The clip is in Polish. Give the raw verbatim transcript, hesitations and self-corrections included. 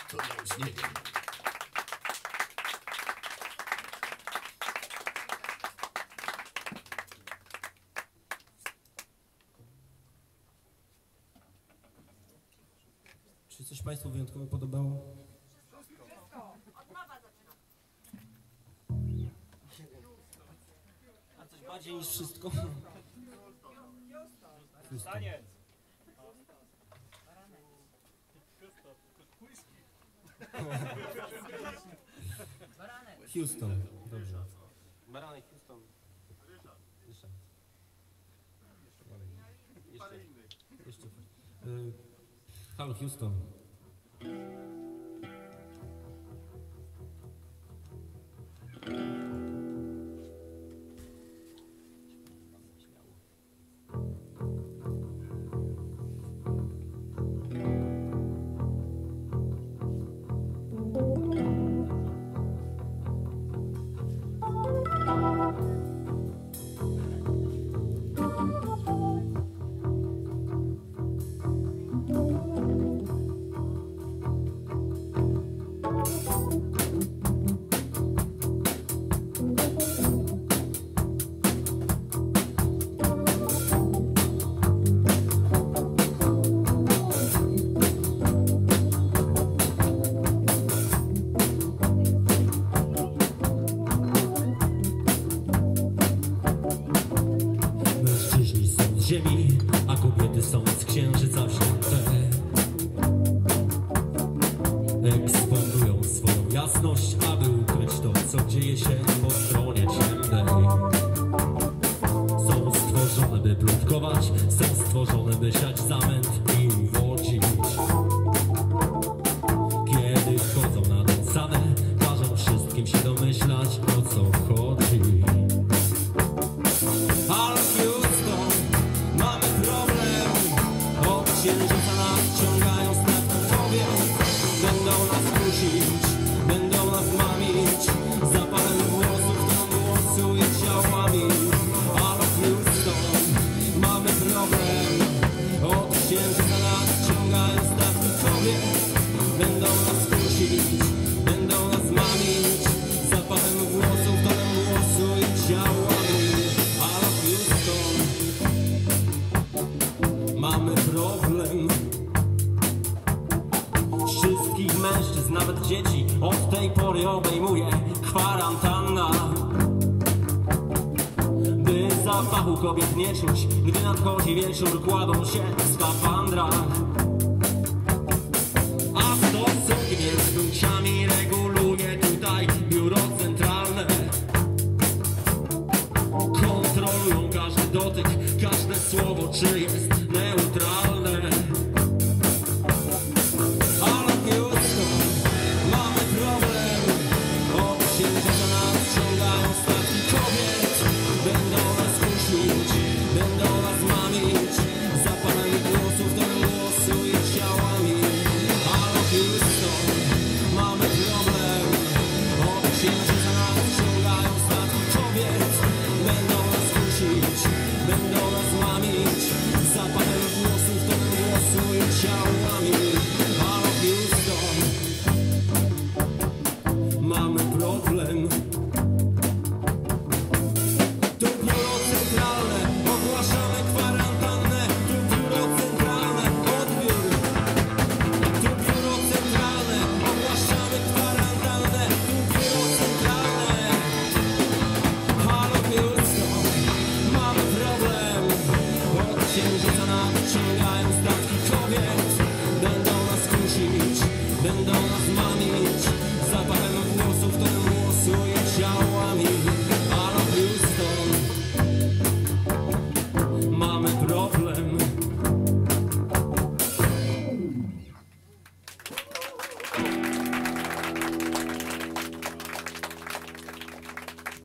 To ja już nie wiem. Czy coś Państwu wyjątkowo podobało? Od nowa zaczynam. A coś bardziej niż wszystko? Taniec. Houston, dobrze. Baranek, Houston. Ryszard. Jeszcze. Jeszcze. Y, Halo, Houston. Ziemi, a kobiety są z księżyca wzięte. Eksponują swoją jasność, aby ukryć to, co dzieje się po stronie ciemnej. Są stworzone, by plotkować, są stworzone, by siać zamęt i uwodzić. Kiedy chodzą na tą same, każą wszystkim się domyślać, o co chodzi. Księżyca nas ciągają statki kobiet. Będą nas kusić, będą nas mamić zapalem włosów, tam głosuje ciałami. Ale Houston, mamy problem. Od księżyca nas ciągają statki kobiet. Będą nas kusić, będą nas mamić zapalem włosów, tam głosuje ciałami. Ale Houston, mamy problem. Wszystkich mężczyzn, nawet dzieci od tej pory obejmuje kwarantanna. By zapachu kobiet nie czuć, gdy nadchodzi wieczór, kładą się w skafandrach. A stosunki między płciami reguluje tutaj biuro centralne. Kontrolują każdy dotyk, każde słowo, czy jest neutralne. Ale Houston, mamy problem. Od księżyca nas ciągają statki kobiet. Będą nas kusić, będą nas mamić zapalem głosów, ten głosuje ciałami. Ale Houston, mamy problem. Od księżyca nas ciągają statki kobiet. Będą nas kusić, będą nas mamić zapalem włosów, ten głosuje ciałami. Ale Houston, mamy problem. Tu biuro centralne, ogłaszamy kwarantannę. Tu biuro centralne, odbiór. Tu biuro centralne, ogłaszamy kwarantannę. Tu biuro centralne. Halo Houston, mamy problem. Od księżyca nadciągają statki kobiet. Będą nas kusić, będą